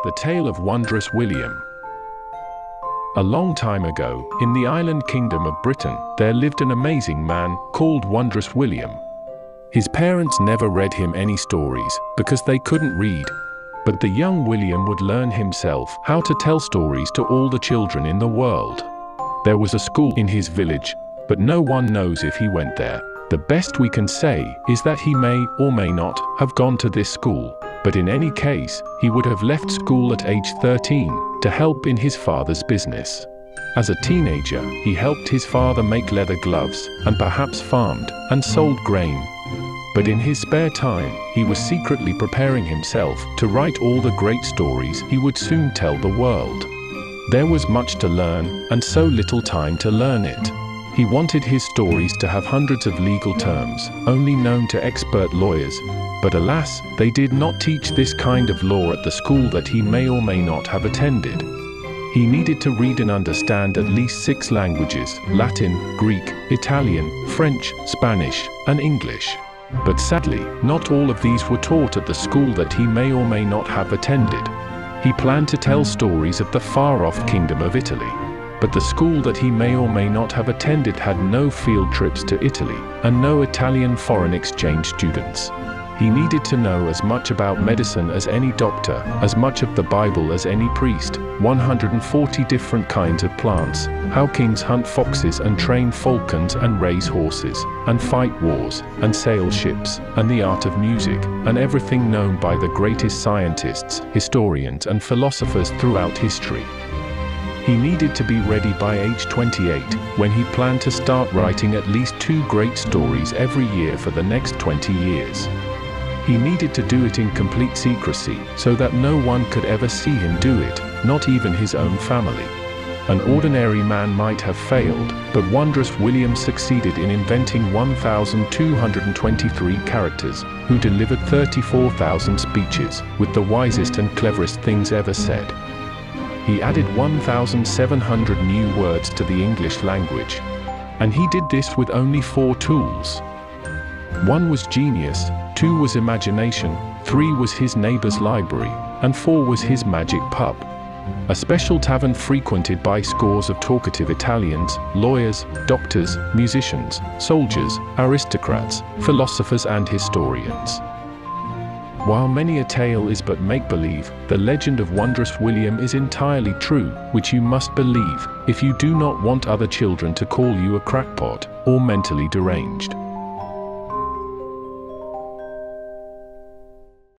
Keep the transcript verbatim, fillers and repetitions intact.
The Tale of Wondrous William. A long time ago, in the island kingdom of Britain, there lived an amazing man called Wondrous William. His parents never read him any stories because they couldn't read. But the young William would learn himself how to tell stories to all the children in the world. There was a school in his village, but no one knows if he went there. The best we can say is that he may or may not have gone to this school. But in any case, he would have left school at age thirteen to help in his father's business. As a teenager, he helped his father make leather gloves and perhaps farmed and sold grain. But in his spare time, he was secretly preparing himself to write all the great stories he would soon tell the world. There was much to learn and so little time to learn it. He wanted his stories to have hundreds of legal terms, only known to expert lawyers. But alas, they did not teach this kind of law at the school that he may or may not have attended. He needed to read and understand at least six languages: Latin, Greek, Italian, French, Spanish, and English. But sadly, not all of these were taught at the school that he may or may not have attended. He planned to tell stories of the far-off kingdom of Italy. But the school that he may or may not have attended had no field trips to Italy, and no Italian foreign exchange students. He needed to know as much about medicine as any doctor, as much of the Bible as any priest, one hundred forty different kinds of plants, how kings hunt foxes and train falcons and raise horses, and fight wars, and sail ships, and the art of music, and everything known by the greatest scientists, historians, and philosophers throughout history. He needed to be ready by age twenty-eight, when he planned to start writing at least two great stories every year for the next twenty years. He needed to do it in complete secrecy, so that no one could ever see him do it, not even his own family. An ordinary man might have failed, but Wondrous William succeeded in inventing one thousand two hundred twenty-three characters, who delivered thirty-four thousand speeches, with the wisest and cleverest things ever said. He added one thousand seven hundred new words to the English language. And he did this with only four tools. One was genius, two was imagination, three was his neighbor's library, and four was his magic pub. A special tavern frequented by scores of talkative Italians, lawyers, doctors, musicians, soldiers, aristocrats, philosophers, and historians. While many a tale is but make-believe, the legend of Wondrous William is entirely true, which you must believe, if you do not want other children to call you a crackpot, or mentally deranged.